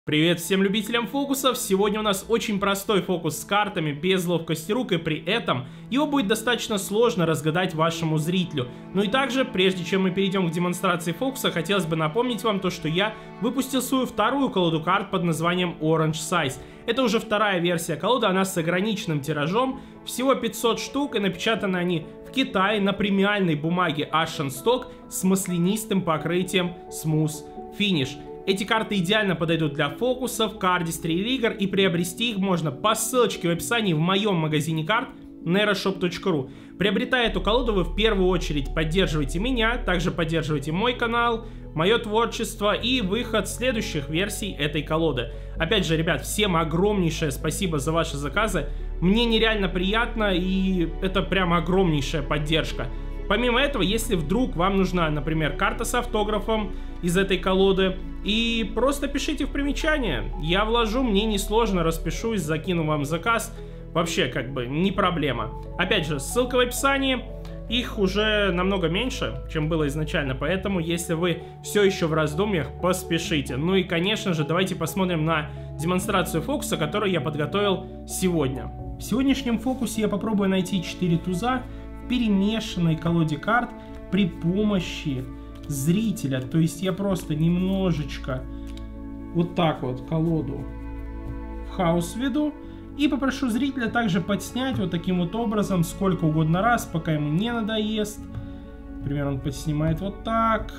Привет всем любителям фокусов! Сегодня у нас очень простой фокус с картами, без ловкости рук, и при этом его будет достаточно сложно разгадать вашему зрителю. Ну и также, прежде чем мы перейдем к демонстрации фокуса, хотелось бы напомнить вам то, что я выпустил свою вторую колоду карт под названием Orange Size. Это уже вторая версия колоды, она с ограниченным тиражом, всего 500 штук, и напечатаны они в Китае на премиальной бумаге Asian Stock с маслянистым покрытием Smooth Finish. Эти карты идеально подойдут для фокусов, кардистри и игр, и приобрести их можно по ссылочке в описании в моем магазине карт neroshop.ru. Приобретая эту колоду, вы в первую очередь поддерживаете меня, также поддерживаете мой канал, мое творчество и выход следующих версий этой колоды. Опять же, ребят, всем огромнейшее спасибо за ваши заказы. Мне нереально приятно, и это прям огромнейшая поддержка. Помимо этого, если вдруг вам нужна, например, карта с автографом из этой колоды, и просто пишите в примечание, я вложу, мне несложно, распишусь, закину вам заказ, вообще как бы не проблема. Опять же, ссылка в описании, их уже намного меньше, чем было изначально, поэтому если вы все еще в раздумьях, поспешите. Ну и конечно же, давайте посмотрим на демонстрацию фокуса, которую я подготовил сегодня. В сегодняшнем фокусе я попробую найти 4 туза в перемешанной колоде карт при помощи зрителя. То есть я просто немножечко вот так вот колоду в хаос веду и попрошу зрителя также подснять вот таким вот образом сколько угодно раз, пока ему не надоест. Например, он подснимает вот так,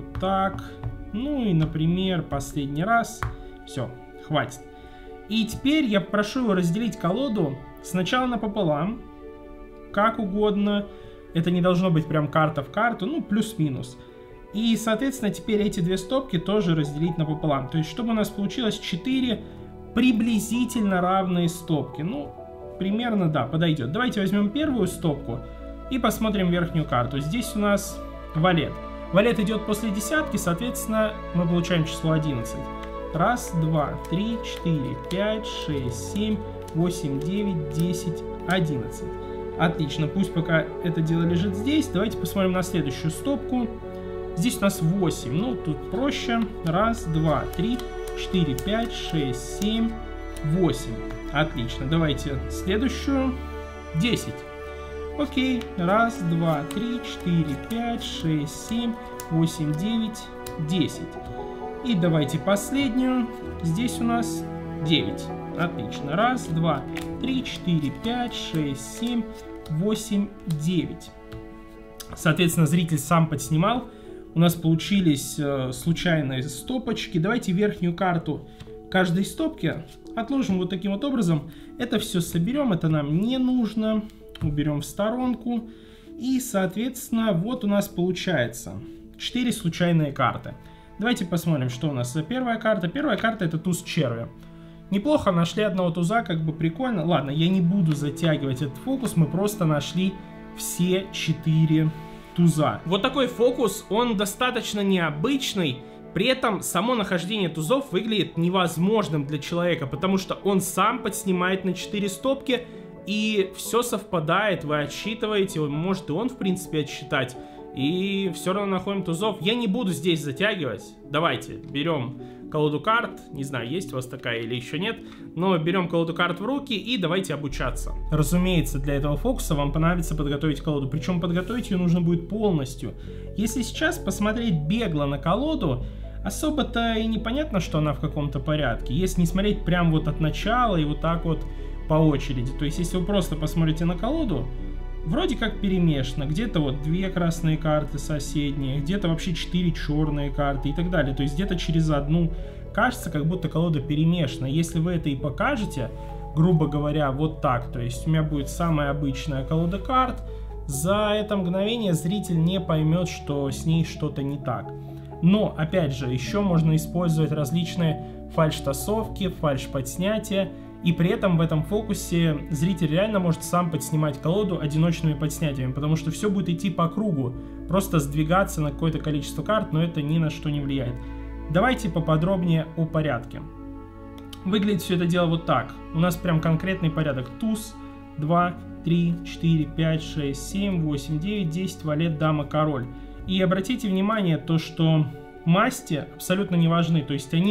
ну и, например, последний раз. Все, хватит. И теперь я прошу его разделить колоду сначала напополам, как угодно. Это не должно быть прям карта в карту, ну плюс-минус. И, соответственно, теперь эти две стопки тоже разделить напополам. То есть, чтобы у нас получилось 4 приблизительно равные стопки. Ну, примерно, да, подойдет. Давайте возьмем первую стопку и посмотрим верхнюю карту. Здесь у нас валет. Валет идет после десятки, соответственно, мы получаем число 11. 1, 2, 3, 4, 5, 6, 7, 8, 9, 10, 11. Отлично, пусть пока это дело лежит здесь. Давайте посмотрим на следующую стопку. Здесь у нас 8, ну тут проще. 1, 2, 3, 4, 5, 6, 7, 8. Отлично, давайте следующую. 10. Окей, 1, 2, 3, 4, 5, 6, 7, 8, 9, 10. И давайте последнюю. Здесь у нас 9. Отлично, 1, 2, 3, 4, 5, 6, 7, 8, 9. Соответственно, зритель сам подснимал. У нас получились случайные стопочки. Давайте верхнюю карту каждой стопки отложим вот таким вот образом. Это все соберем, это нам не нужно. Уберем в сторонку. И, соответственно, вот у нас получается 4 случайные карты. Давайте посмотрим, что у нас за первая карта. Первая карта — это туз черви. Неплохо, нашли одного туза, как бы прикольно. Ладно, я не буду затягивать этот фокус, мы просто нашли все 4 туза. Вот такой фокус, он достаточно необычный, при этом само нахождение тузов выглядит невозможным для человека, потому что он сам подснимает на 4 стопки, и все совпадает, вы отсчитываете, может и он в принципе отсчитать, и все равно находим тузов. Я не буду здесь затягивать, давайте берем колоду карт, не знаю, есть у вас такая или еще нет, но берем колоду карт в руки и давайте обучаться. Разумеется, для этого фокуса вам понадобится подготовить колоду, причем подготовить ее нужно будет полностью. Если сейчас посмотреть бегло на колоду, особо-то и непонятно, что она в каком-то порядке, если не смотреть прям вот от начала и вот так вот по очереди. То есть, если вы просто посмотрите на колоду, вроде как перемешано, где-то вот 2 красные карты соседние, где-то вообще 4 черные карты и так далее. То есть где-то через одну кажется, как будто колода перемешана. Если вы это и покажете, грубо говоря, вот так, то есть у меня будет самая обычная колода карт, за это мгновение зритель не поймет, что с ней что-то не так. Но, опять же, еще можно использовать различные фальш-тасовки, фальш-подснятия. И при этом в этом фокусе зритель реально может сам подснимать колоду одиночными подснятиями, потому что все будет идти по кругу, просто сдвигаться на какое-то количество карт, но это ни на что не влияет. Давайте поподробнее о порядке. Выглядит все это дело вот так. У нас прям конкретный порядок. Туз, 2, 3, 4, 5, 6, 7, 8, 9, 10, валет, дама, король. И обратите внимание, то что масти абсолютно не важны, то есть они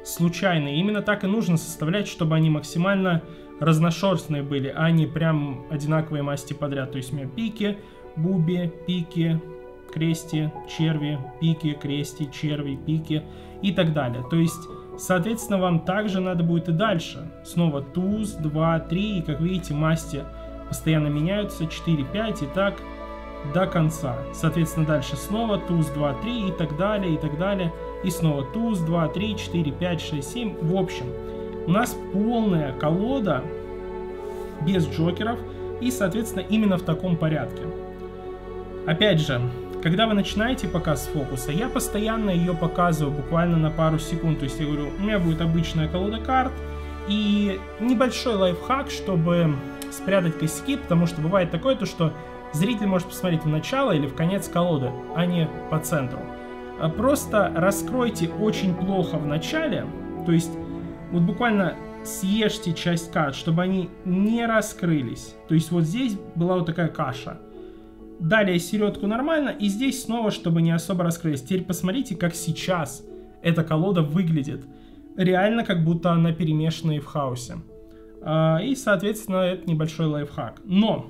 случайные. Именно так и нужно составлять, чтобы они максимально разношерстные были, а не прям одинаковые масти подряд. То есть у меня пики, буби, пики, крести, черви, пики, крести, черви, пики и так далее. То есть, соответственно, вам также надо будет и дальше. Снова туз, 2, 3, и как видите, масти постоянно меняются, 4, 5 и так до конца. Соответственно, дальше снова туз, 2, 3 и так далее, и так далее. И снова туз, 2, 3, 4, 5, 6, 7. В общем, у нас полная колода без джокеров и, соответственно, именно в таком порядке. Опять же, когда вы начинаете показ фокуса, я постоянно ее показываю буквально на пару секунд. То есть я говорю, у меня будет обычная колода карт и небольшой лайфхак, чтобы спрятать косяки, потому что бывает такое, то, что зритель может посмотреть в начало или в конец колоды, а не по центру. Просто раскройте очень плохо в начале, то есть вот буквально съешьте часть карт, чтобы они не раскрылись. То есть вот здесь была вот такая каша. Далее середку нормально, и здесь снова, чтобы не особо раскрылись. Теперь посмотрите, как сейчас эта колода выглядит. Реально, как будто она перемешана и в хаосе. И, соответственно, это небольшой лайфхак. Но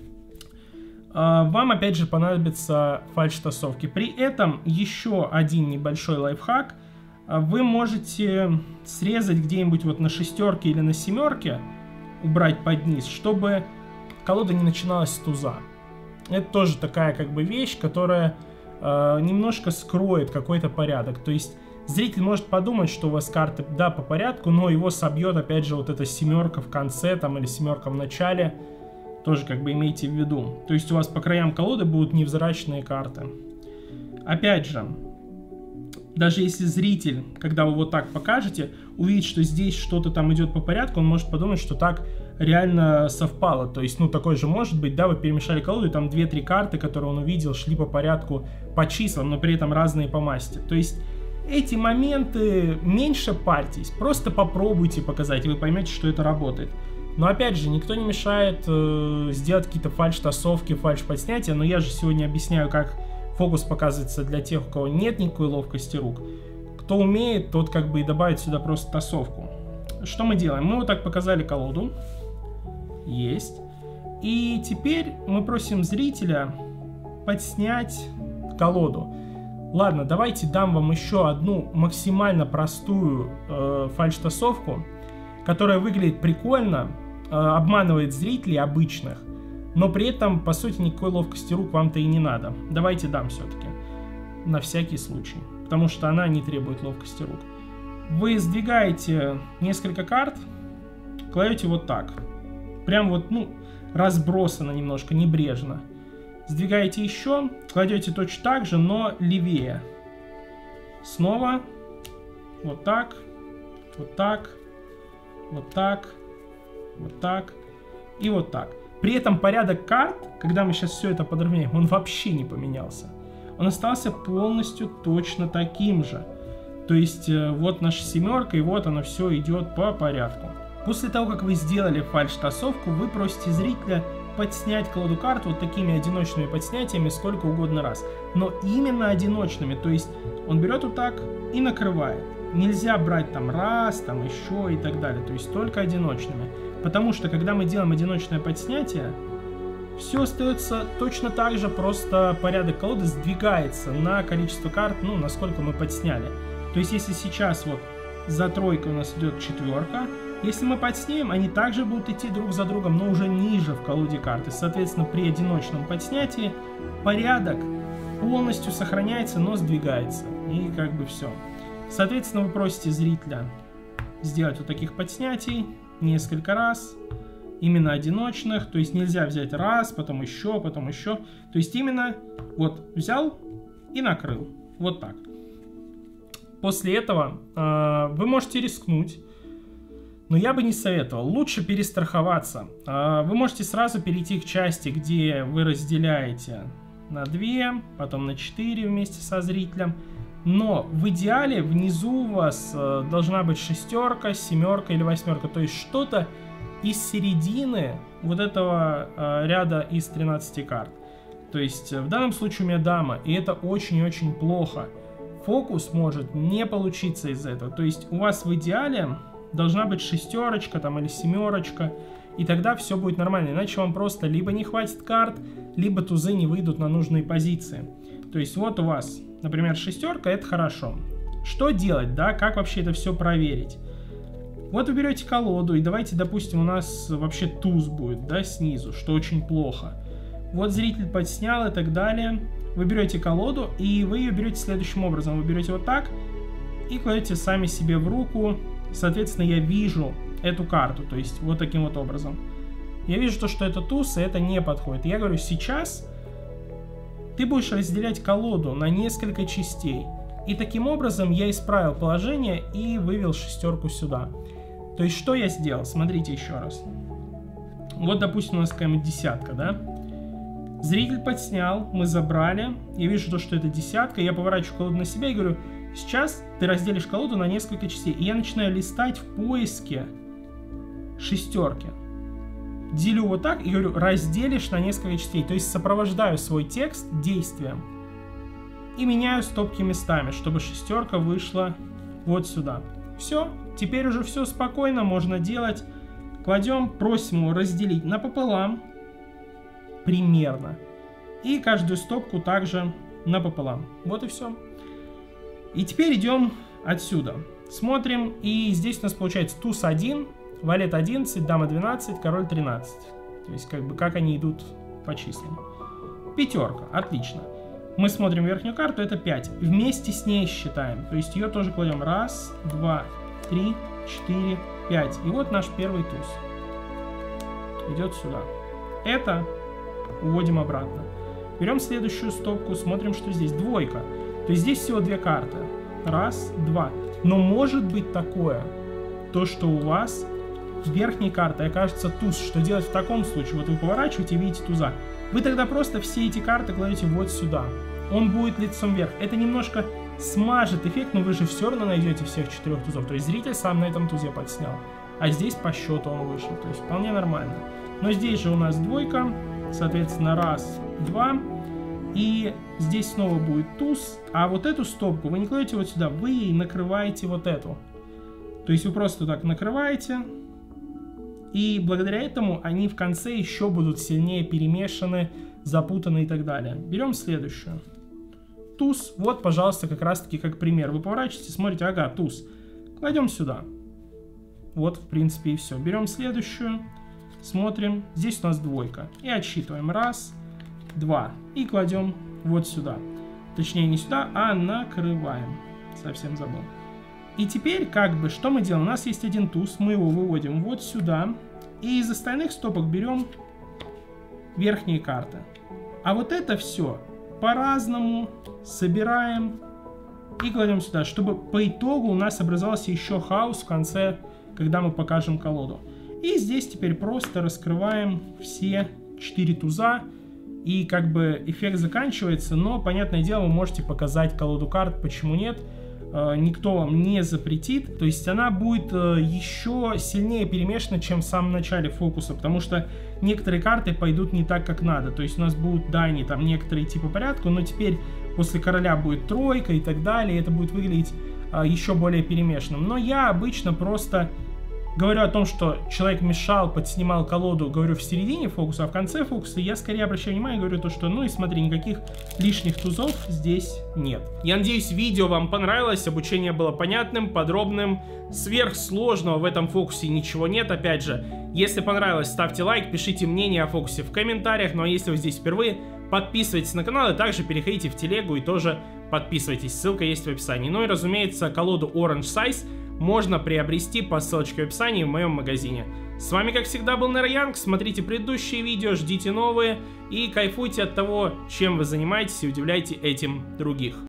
вам, опять же, понадобятся фальш-тасовки. При этом еще один небольшой лайфхак. Вы можете срезать где-нибудь вот на шестерке или на семерке, убрать под низ, чтобы колода не начиналась с туза. Это тоже такая как бы вещь, которая немножко скроет какой-то порядок. То есть зритель может подумать, что у вас карты, да, по порядку, но его собьет опять же вот эта семерка в конце там или семерка в начале. Тоже как бы имейте в виду. То есть у вас по краям колоды будут невзрачные карты. Опять же, даже если зритель, когда вы вот так покажете, увидит, что здесь что-то там идет по порядку, он может подумать, что так реально совпало. То есть, ну, такое же может быть, да, вы перемешали колоду, и там 2-3 карты, которые он увидел, шли по порядку по числам, но при этом разные по масти. То есть, эти моменты меньше парьтесь, просто попробуйте показать, и вы поймете, что это работает. Но опять же, никто не мешает сделать какие-то фальш-тасовки, фальш-подснятия, но я же сегодня объясняю, как фокус показывается для тех, у кого нет никакой ловкости рук. Кто умеет, тот как бы и добавит сюда просто тасовку. Что мы делаем? Мы вот так показали колоду. Есть. И теперь мы просим зрителя подснять колоду. Ладно, давайте дам вам еще одну максимально простую фальш-тасовку, которая выглядит прикольно, обманывает зрителей обычных, но при этом, по сути, никакой ловкости рук вам-то и не надо. Давайте дам все-таки, на всякий случай, потому что она не требует ловкости рук. Вы сдвигаете несколько карт, кладете вот так. Прям вот, ну, разбросано немножко, небрежно. Сдвигаете еще, кладете точно так же, но левее. Снова вот так, вот так, вот так, вот так и вот так. При этом порядок карт, когда мы сейчас все это подровняем, он вообще не поменялся. Он остался полностью точно таким же. То есть вот наша семерка, и вот оно все идет по порядку. После того, как вы сделали фальш-тасовку, вы просите зрителя подснять колоду карт вот такими одиночными подснятиями сколько угодно раз. Но именно одиночными, то есть он берет вот так и накрывает. Нельзя брать там раз, там еще и так далее, то есть только одиночными. Потому что когда мы делаем одиночное подснятие, все остается точно так же, просто порядок колоды сдвигается на количество карт, ну, насколько мы подсняли. То есть если сейчас вот за тройкой у нас идет четверка, если мы подснимем, они также будут идти друг за другом, но уже ниже в колоде карты. Соответственно, при одиночном подснятии порядок полностью сохраняется, но сдвигается. И как бы все. Соответственно, вы просите зрителя сделать вот таких подснятий несколько раз. Именно одиночных. То есть нельзя взять раз, потом еще, потом еще. То есть именно вот взял и накрыл. Вот так. После этого вы можете рискнуть. Но я бы не советовал. Лучше перестраховаться. Вы можете сразу перейти к части, где вы разделяете на 2, потом на 4 вместе со зрителем. Но в идеале внизу у вас должна быть шестерка, семерка или восьмерка. То есть что-то из середины вот этого ряда из 13 карт. То есть в данном случае у меня дама, и это очень-очень плохо. фокус может не получиться из-за этого. То есть у вас в идеале должна быть шестерочка там или семерочка, и тогда все будет нормально. Иначе вам просто либо не хватит карт, либо тузы не выйдут на нужные позиции. То есть вот у вас, например, шестерка, это хорошо. Что делать, да? Как вообще это все проверить? Вот вы берете колоду, и давайте, допустим, у нас вообще туз будет, да, снизу, что очень плохо. Вот зритель подснял и так далее. Вы берете колоду, и вы ее берете следующим образом. Вы берете вот так и кладете сами себе в руку. Соответственно, я вижу эту карту, то есть вот таким вот образом. Я вижу то, что это туз, и это не подходит. Я говорю, сейчас ты будешь разделять колоду на несколько частей. И таким образом я исправил положение и вывел шестерку сюда. То есть что я сделал? Смотрите еще раз. Вот, допустим, у нас какая-нибудь десятка, да? Зритель подснял, мы забрали. Я вижу то, что это десятка. Я поворачиваю колоду на себя и говорю, сейчас ты разделишь колоду на несколько частей. И я начинаю листать в поиске шестерки. Делю вот так и говорю, разделишь на несколько частей. То есть сопровождаю свой текст действием. И меняю стопки местами, чтобы шестерка вышла вот сюда. Все, теперь уже все спокойно, можно делать. Кладем, просим его разделить напополам. Примерно. И каждую стопку также напополам. Вот и все. И теперь идем отсюда. Смотрим, и здесь у нас получается туз 1, валет 11, дама 12, король 13. То есть как они идут по числам. Пятерка, отлично. Мы смотрим верхнюю карту, это 5. Вместе с ней считаем. То есть ее тоже кладем. 1, 2, 3, 4, 5. И вот наш первый туз. Идет сюда. Это уводим обратно. Берем следующую стопку, смотрим, что здесь. Двойка. То есть здесь всего 2 карты. 1, 2. Но может быть такое, то что у вас верхней картой окажется туз. Что делать в таком случае? Вот вы поворачиваете и видите туза. Вы тогда просто все эти карты кладете вот сюда. Он будет лицом вверх. Это немножко смажет эффект, но вы же все равно найдете всех 4 тузов. То есть зритель сам на этом тузе подснял. А здесь по счету он вышел. То есть вполне нормально. Но здесь же у нас двойка. Соответственно, 1, 2. И здесь снова будет туз. А вот эту стопку вы не кладете вот сюда. Вы накрываете вот эту. То есть вы просто так накрываете. И благодаря этому они в конце еще будут сильнее перемешаны, запутаны и так далее. Берем следующую. Туз. Вот, пожалуйста, как раз таки как пример. Вы поворачиваете, смотрите, ага, туз. Кладем сюда. Вот, в принципе, и все. Берем следующую. Смотрим. Здесь у нас двойка. И отсчитываем. 1, 2. И кладем вот сюда. Точнее, не сюда, а накрываем. Совсем забыл. И теперь, как бы, что мы делаем? У нас есть один туз, мы его выводим вот сюда. И из остальных стопок берем верхние карты. А вот это все по-разному собираем и кладем сюда, чтобы по итогу у нас образовался еще хаос в конце, когда мы покажем колоду. И здесь теперь просто раскрываем все 4 туза. И как бы эффект заканчивается, но, понятное дело, вы можете показать колоду карт, почему нет. Никто вам не запретит, то есть она будет еще сильнее перемешана, чем в самом начале фокуса, потому что некоторые карты пойдут не так, как надо, то есть у нас будут, да, они там некоторые типа порядку, но теперь после короля будет тройка и так далее, и это будет выглядеть еще более перемешанным. Но я обычно просто говорю о том, что человек мешал, подснимал колоду, говорю в середине фокуса, а в конце фокуса я скорее обращаю внимание и говорю то, что, ну и смотри, никаких лишних тузов здесь нет. Я надеюсь, видео вам понравилось, обучение было понятным, подробным, сверхсложного в этом фокусе ничего нет. Опять же, если понравилось, ставьте лайк, пишите мнение о фокусе в комментариях, ну а если вы здесь впервые, подписывайтесь на канал и также переходите в телегу и тоже подписывайтесь, ссылка есть в описании. Ну и разумеется, колоду Orange Size можно приобрести по ссылочке в описании в моем магазине. С вами, как всегда, был Нейроянг. Смотрите предыдущие видео, ждите новые и кайфуйте от того, чем вы занимаетесь, и удивляйте этим других.